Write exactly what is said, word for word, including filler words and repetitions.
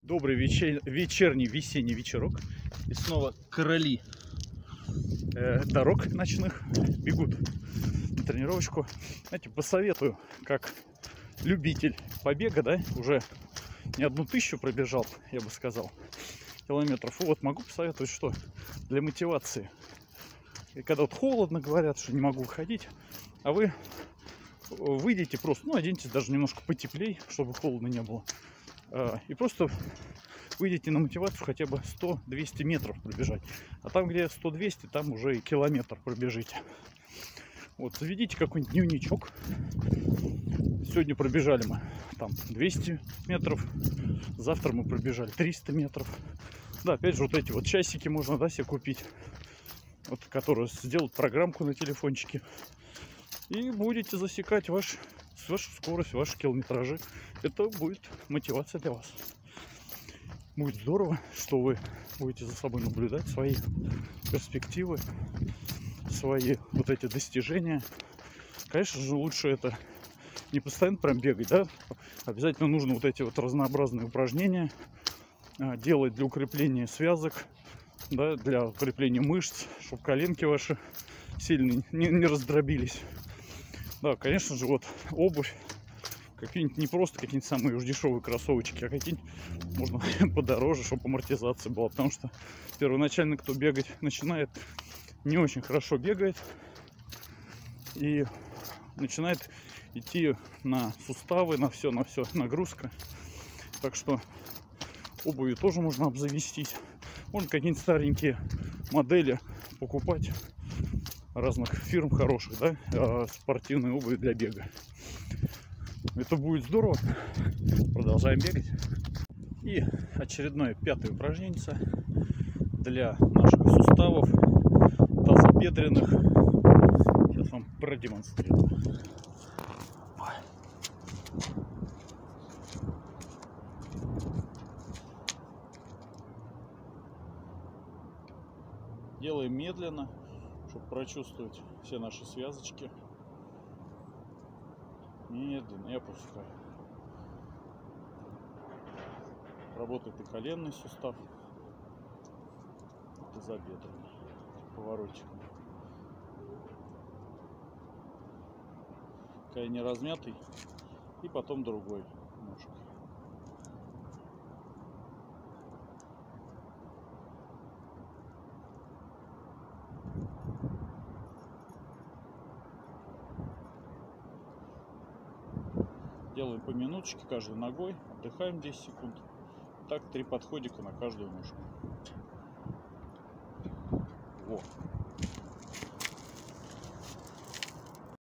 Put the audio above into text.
Добрый вечер... вечерний весенний вечерок. И снова короли э, дорог ночных бегут на тренировочку. Знаете, посоветую, как любитель побега, да, уже не одну тысячу пробежал, я бы сказал, километров. И вот могу посоветовать, что для мотивации. И когда вот холодно, говорят, что не могу выходить, а вы выйдите просто, ну, оденьтесь даже немножко потеплее, чтобы холодно не было. И просто выйдите на мотивацию хотя бы сто-двести метров пробежать. А там, где сто-двести, там уже и километр пробежите. Вот, заведите какой-нибудь дневничок. Сегодня пробежали мы там двести метров. Завтра мы пробежали триста метров. Да, опять же, вот эти вот часики можно, да, себе купить. Вот, которые сделают программку на телефончике. И будете засекать ваш, вашу скорость, ваши километражи. Это будет мотивация для вас. Будет здорово, что вы будете за собой наблюдать свои перспективы, свои вот эти достижения. Конечно же, лучше это не постоянно прям бегать, да? Обязательно нужно вот эти вот разнообразные упражнения делать для укрепления связок, да, для укрепления мышц, чтобы коленки ваши сильно не, не раздробились. Да, конечно же, вот обувь. Какие-нибудь не просто какие-нибудь самые уж дешевые кроссовочки, а какие-нибудь можно подороже, чтобы амортизация была. Потому что первоначально, кто бегать начинает, не очень хорошо бегает. И начинает идти на суставы, на все, на все нагрузка. Так что обувью тоже можно обзавестись. Можно какие-нибудь старенькие модели покупать разных фирм хороших, да, спортивной обуви для бега. Это будет здорово. Продолжаем бегать. И очередное пятое упражнение для наших суставов тазобедренных. Сейчас вам продемонстрирую. Делаем медленно, чтобы прочувствовать все наши связочки. Медленно и опускаю. Работает и коленный сустав, и тазобедренный. Поворотиком. Крайне размятый. И потом другой ножкой. Делаем по минуточке каждой ногой, отдыхаем десять секунд. Так три подходика на каждую ножку. Вот.